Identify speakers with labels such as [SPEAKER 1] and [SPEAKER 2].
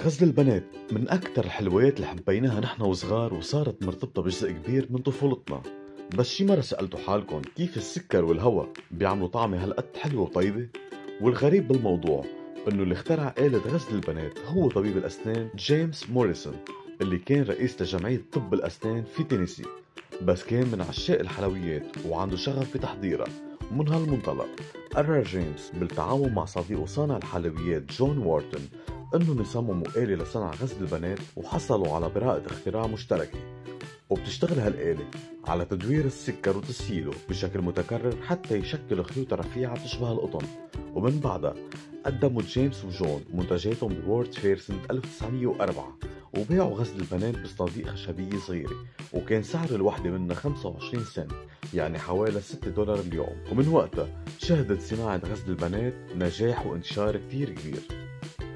[SPEAKER 1] غزل البنات من أكتر الحلويات اللي حبيناها نحن وصغار وصارت مرتبطة بجزء كبير من طفولتنا. بس شي مرة سألتوا حالكم كيف السكر والهواء بيعملوا طعمة هالقد حلوة وطيبة؟ والغريب بالموضوع إنه اللي اخترع آلة غزل البنات هو طبيب الأسنان جيمس موريسون، اللي كان رئيس لجمعية طب الأسنان في تينيسي. بس كان من عشاق الحلويات وعنده شغف بتحضيرها، ومن هالمنطلق قرر جيمس بالتعاون مع صديقه صانع الحلويات جون وارتون انهم يصمموا آلة لصنع غزل البنات، وحصلوا على براءة اختراع مشتركة. وبتشتغل هالآلة على تدوير السكر وتسييله بشكل متكرر حتى يشكل خيوط رفيعة تشبه القطن. ومن بعدها قدموا جيمس وجون منتجاتهم بوورد فير سنة 1904، وباعوا غزل البنات بصناديق خشبية صغيرة، وكان سعر الوحدة منها 25 سنت، يعني حوالي $6 اليوم. ومن وقتها شهدت صناعة غزل البنات نجاح وانتشار كتير كبير.